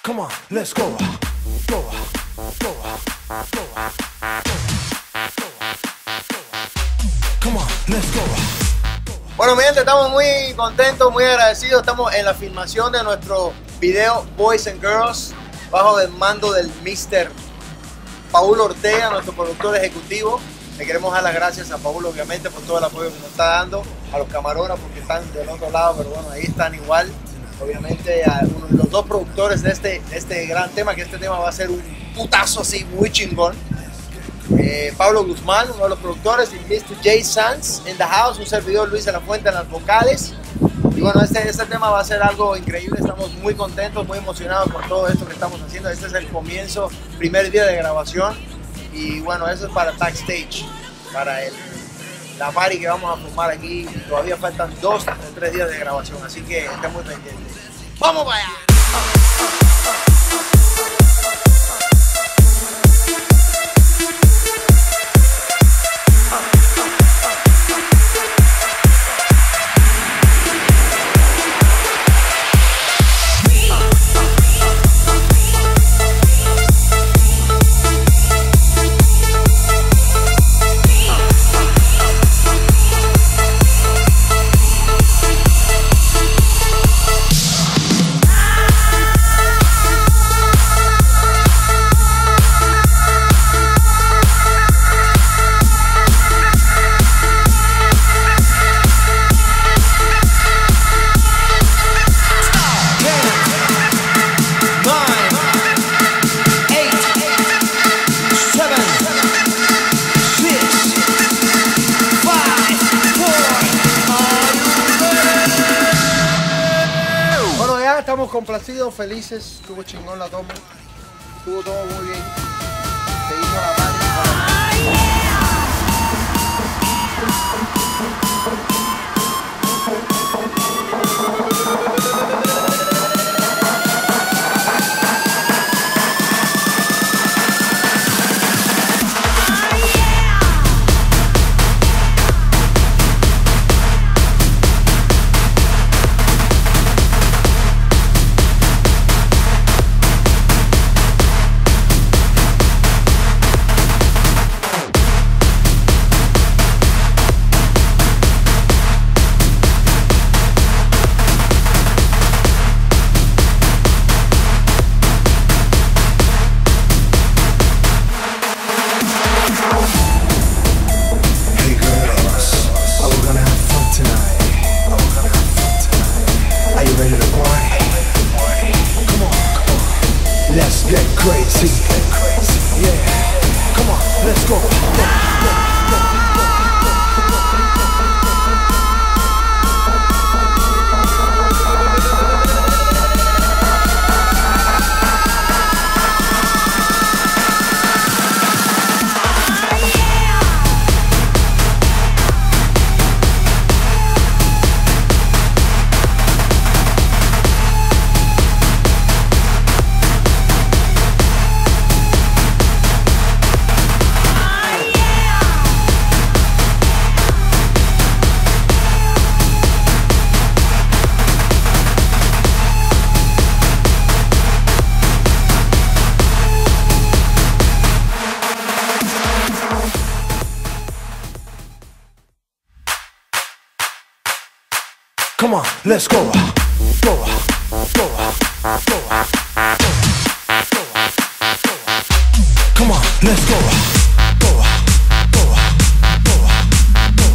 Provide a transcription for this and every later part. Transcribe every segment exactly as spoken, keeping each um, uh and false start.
Come on, let's go. Go, go, go. Come on, let's go. Bueno, mi gente, estamos muy contentos, muy agradecidos. Estamos en la filmación de nuestro video Boys and Girls bajo el mando del mister Paulo Ortega, nuestro productor ejecutivo. Le queremos dar las gracias a Paulo, obviamente, por todo el apoyo que nos está dando, a los camarógrafos que están del otro lado, pero bueno, ahí están igual. Obviamente a uno, los dos productores de este, de este gran tema, que este tema va a ser un putazo así muy chingón. Eh, Pablo Guzmán, uno de los productores, y mister Jay Sanz in the house, un servidor Luis de la Fuente en las vocales. Y bueno, este, este tema va a ser algo increíble, estamos muy contentos, muy emocionados por todo esto que estamos haciendo. Este es el comienzo, primer día de grabación, y bueno, eso es para backstage, para el, la party que vamos a formar aquí. Todavía faltan dos o tres días de grabación, así que estén muy pendientes. ¡Vamos para allá! Estamos complacidos, felices, estuvo chingón la toma, estuvo todo muy bien, se hizo la parte. Let's get crazy. Yeah. Come on, let's go. Come on, let's go. Go, go, go, go. Come on, let's go. Go, go, go, go.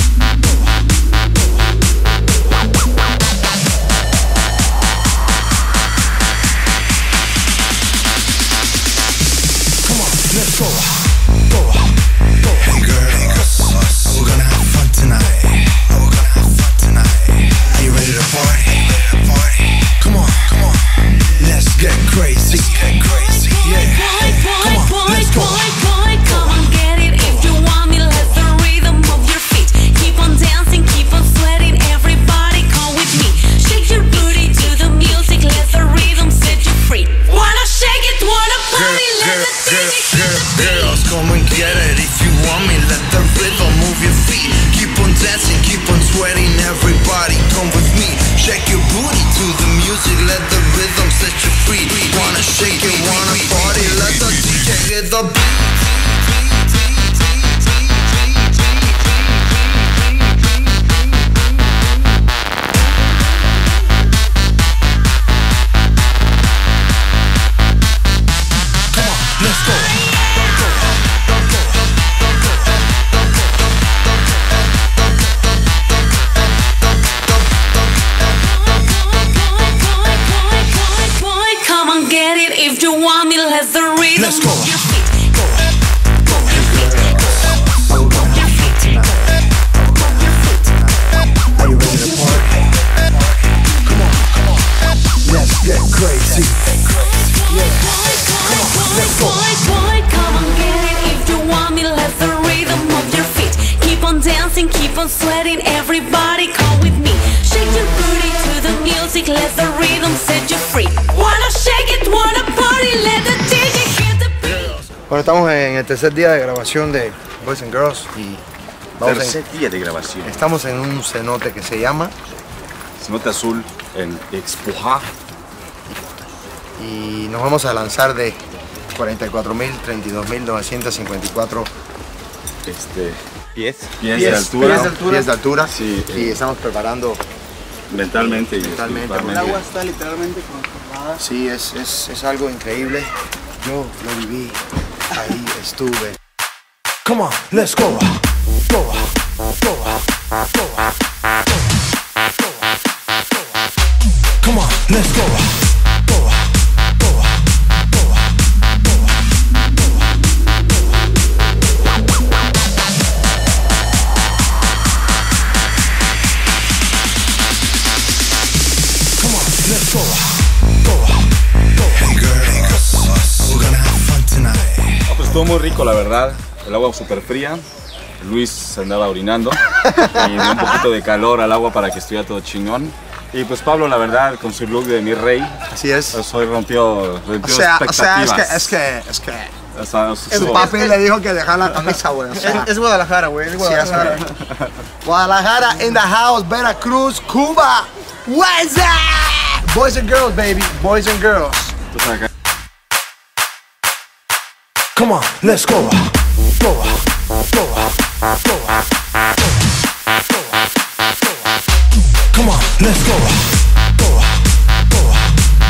Come on, let's go. Go, go. Hey girls, we're gonna have fun tonight. We're gonna have fun tonight. Are you ready to party? Come on, come on. Let's get crazy. Let's get crazy. Yeah. Come on, let's go. Come on, get it if you want me. Let the rhythm of your feet. Keep on dancing, keep on sweating. Everybody come with me. Shake your booty to the music. Let the rhythm set you free. Wanna shake it, wanna party. Let the D J girl, girls, come and get it if you want me. Let the rhythm move your feet. Keep on dancing, keep on sweating. Everybody come with me. Shake your booty to the music. Let the rhythm set you free. Wanna shake it, wanna party, let the D J hit the beat. Let's go. Come on, get it if you want me. Let the rhythm Let's go. move your feet. Are you ready to party? Come on, come on. Let's get crazy. Boy, boy, come on, get it if you want me. Let the rhythm move your feet. Keep on dancing, keep on sweating. Everybody, come with me. Shake your booty to the music. Let the rhythm set you free. Wanna shake it, wanna party. Let the D J hit the beat. Bueno, estamos en el tercer día de grabación de Boys and Girls y vamos Tercer en- día de grabación. estamos en un cenote que se llama Cenote azul, el Expoja. y nos vamos a lanzar de cuarenta y cuatro mil, treinta y dos mil novecientos cincuenta y cuatro Este, Pies. pies, pies, de altura. pies de altura, pies de altura. Sí, y eh. estamos preparando. Mentalmente y Mentalmente, espiritualmente. el agua Está literalmente conformada. Sí, es, es, es algo increíble. Yo lo viví, ahí estuve. Come on, let's go. Go, go, go. Come on, let's go. Go, go, go. Come on, let's go. Go, go. Hey girls, we're gonna have fun tonight. Ah, pues estuvo muy rico, la verdad. El agua súper fría. Luis se andaba orinando y dio un poquito de calor al agua para que estuviera todo chingón. Y pues Pablo, la verdad, con su look de mi rey, Así es. pues hoy rompió, O rompió sea, o sea, es que, expectativas. es que, es que. O sea, El estuvo- papi le dijo que dejara la camisa, güey. O sea, Es, es Guadalajara, güey. Es sí, Guadalajara. es verdad. Guadalajara in the house, Veracruz, Cuba. What's that? Boys and girls, baby. Boys and girls. Entonces, acá- Come on, let's go. Go, go, go. Come on, let's go. Go, go, go.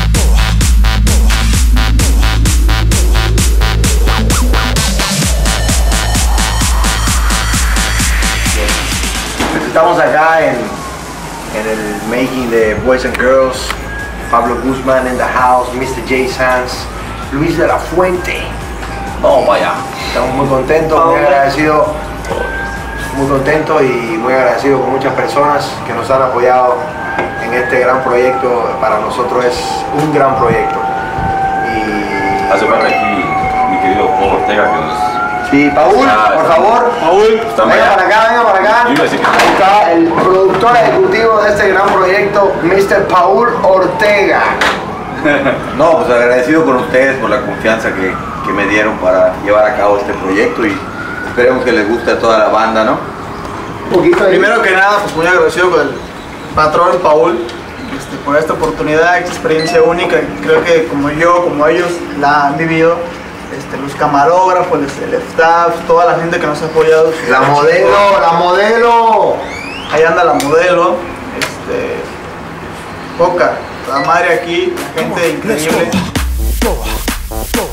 Estamos acá en, en el making de Boys and Girls. Pablo Guzmán in the house, mister J Sanz, Luis de la Fuente. Vamos para allá. Estamos muy contentos, muy agradecidos, muy contentos y muy agradecidos con muchas personas que nos han apoyado en este gran proyecto. Para nosotros es un gran proyecto. Y Hace falta aquí mi querido Paul Ortega que nos... sí, Paul, Ah, por está. favor, Paul, está venga allá. para acá, venga para acá. Yo iba a decir que- Ahí está el productor ejecutivo de este gran proyecto, mister Paul Ortega. No, pues agradecido con ustedes por la confianza que, que me dieron para llevar a cabo este proyecto y esperemos que les guste a toda la banda, ¿no? Un poquito de... Primero que nada, pues muy agradecido con el patrón Paul este, por esta oportunidad, esta experiencia única. Creo que como yo, como ellos la han vivido, este, los camarógrafos, el staff, toda la gente que nos ha apoyado. La modelo, la modelo. Ahí anda la modelo, este, poca, la madre aquí, la gente increíble. Go, go, go.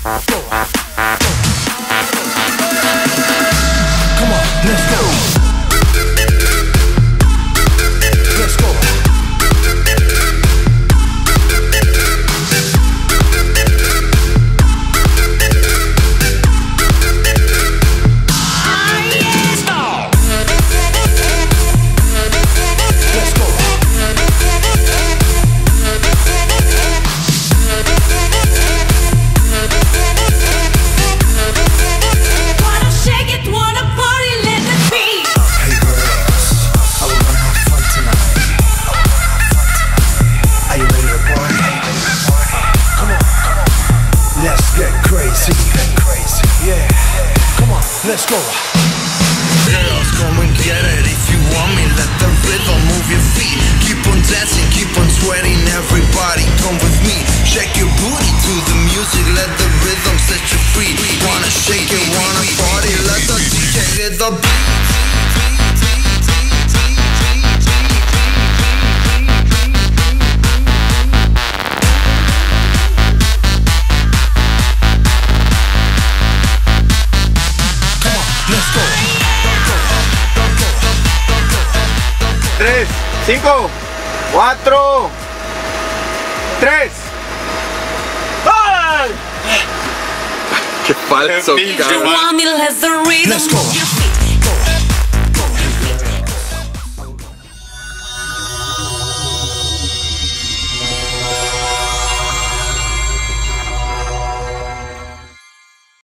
Come on, let's go. Let's go. Let's go. Wanna shake it, wanna party, let the beat. cinco, cuatro, tres. ¡Ay! Qué falso, If you want me, let the rhythm Let's go. move your feet.